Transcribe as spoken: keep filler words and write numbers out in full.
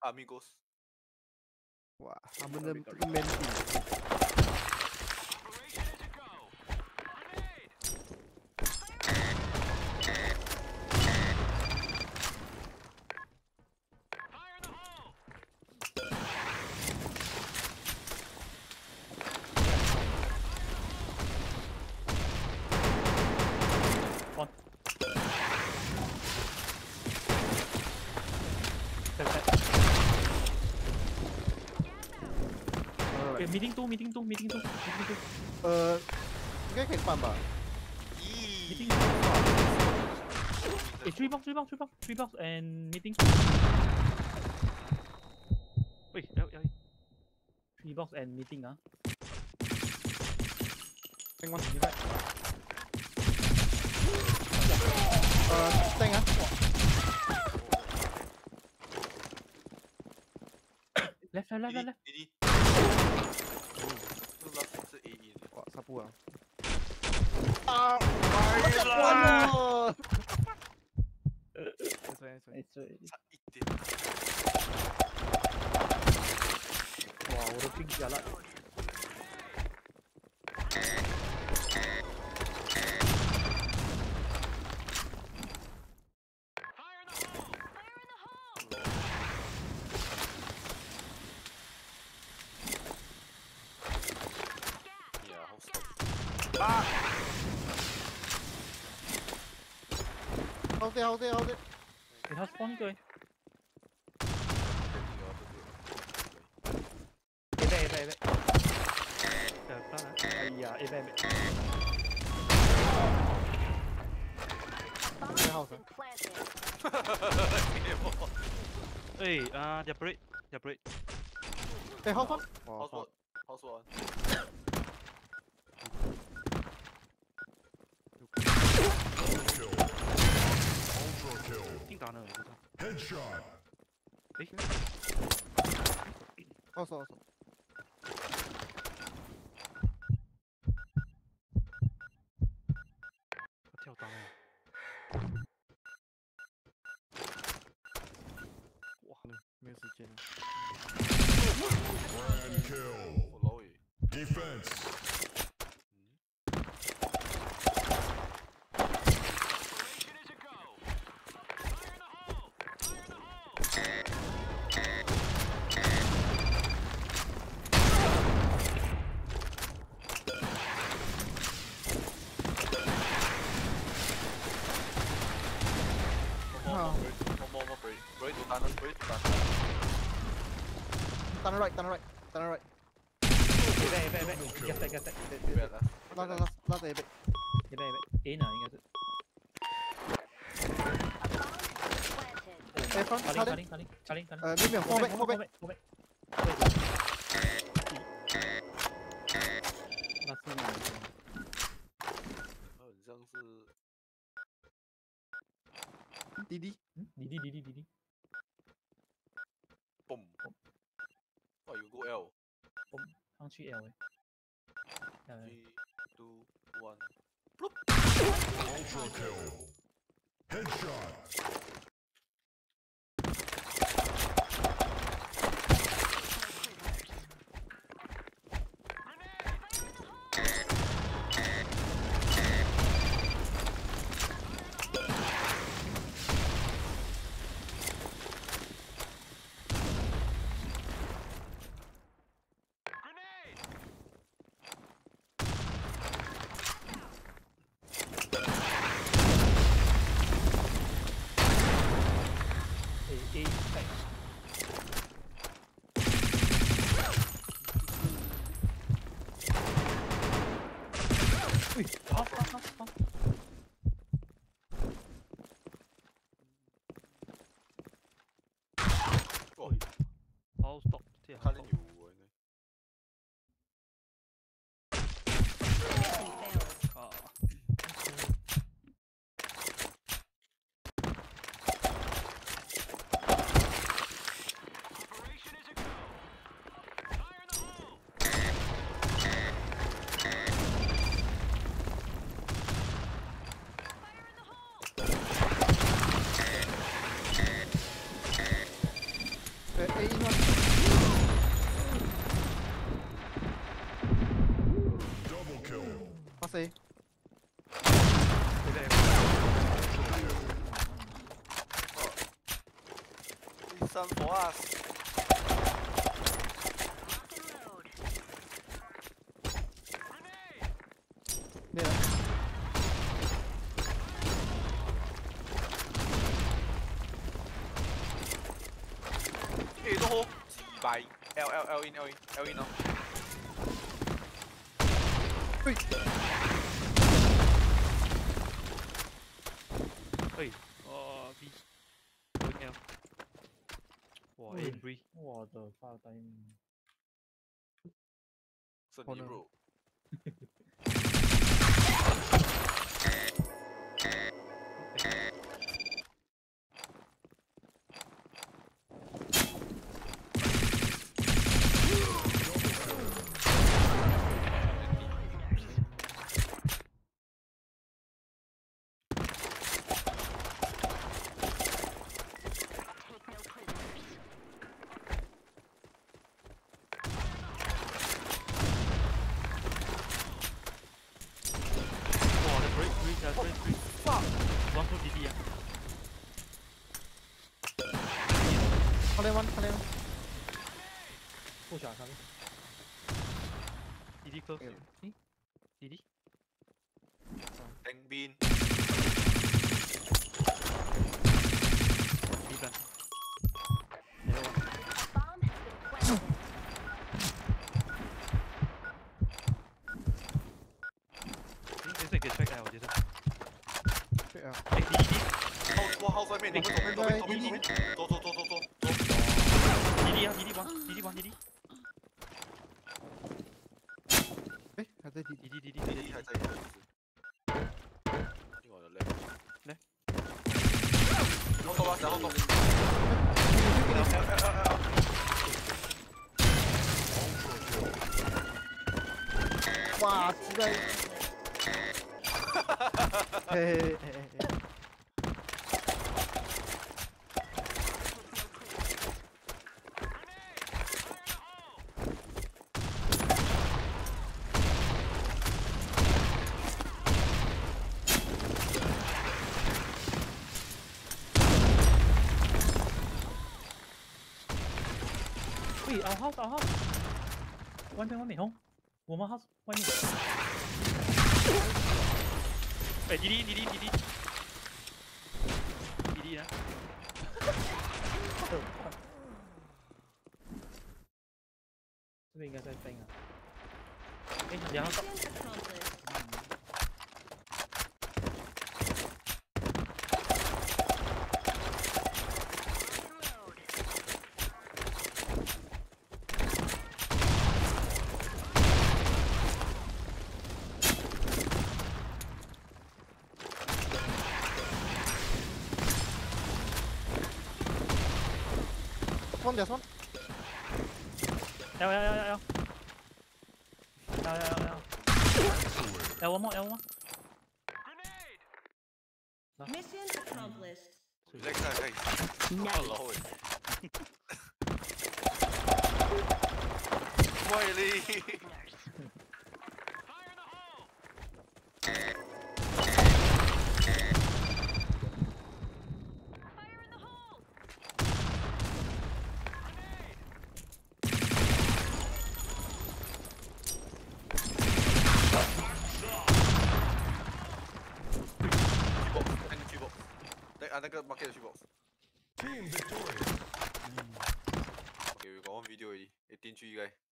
Amigos. Wah, sama dengan main team. Okay, meeting two, meeting two, meeting two, meeting two. 呃，应该可以办吧？ Meeting Eee. two. Eh, three box, three box, three box, three box, and meeting. Wait, yeah, yeah. Three box and meeting, ah. Thanh one. Như vậy. 呃，Tank 啊。 Left, left, left, left, left. D D。这个 last 是 A E 的。 哇，杀不完。啊！完了！sorry sorry。 差一点。 哇，我的兵加了。 Yeah, hold stop. Ah! Hold it, hold it, hold it. 给他 spawn 一个。A 背 A 背 A 背。呃，当然。哎呀 ，A 背 A 背。 最后的。 哎啊 ，they're break, they're break. 哎，hold on。 House one, house one. Ultra kill. 定打呢，我不知道。 Headshot. 哎， 哦，手手。 他跳刀了。 哇，没有时间了。 Grand kill. 我老远。 Defense. One more, one more break. Break to tunnel, break to tunnel. Tunnel right, tunnel right, tunnel right. A 背 A 背 A 背。Gas 带 gas 带。 Bad last. Last last last A 背。 A 背 A 背。A 呢，应该是。 A front， 卡林卡卡林。 林卡林卡林卡林。 呃，没有没有，后背后背。 后背。那是哪一个？ 很像是。 滴滴。 嗯，滴滴滴滴滴滴。 Boom. Oh, you go L. Boom. 上去 L 哎。 Three, two, one. Ultra kill. Headshot. A A 带。喂，好好好好。 Oh, 好 stop， 这看见有我应该。 啊。 A A A in one. Double kill. Pass A. Please some for us. Mid ah. Eh, no hole. Bye. L L L in L in L in now. 嘿， 哎，哦 B，Going L，哇 A three， 我的发呆。 是好的你 bro。 哇，the break three，the break three，fuck，one two D D 啊เข้าเล่นวันเข้าเล่น不想上面。 ，D D close， เออ D D， Tank bean. D plan， ，never one， 嗯，这是给 check 我觉得， ช่วยเอา哎 D D D。 House 哇 house 外面，左边左边左边左边左边，走走走走走走。 D D 啊 ，D D one D D one D D เฮ้ยหายใจดี D D D D D D D 还 D， 在一个因为我的 left。 来。 后走吧，然后走。 ว้าจีได้เฮ้ยเฮ้ยเฮ้ยเฮ้ย喂，our house our house，外面外面红，我们 house 外面。 哎 D D D D D D D D 呢？ 这边应该在飞啊。哎，两个。 one เดี๋ยวซ้อน L L L L L L L L L one more L one more。 Mission accomplished. 来看看，好老哎。快嘞！ 啊，那个 market 的 box。 Team victorious. Okay, we got one video already. eighteen three guy.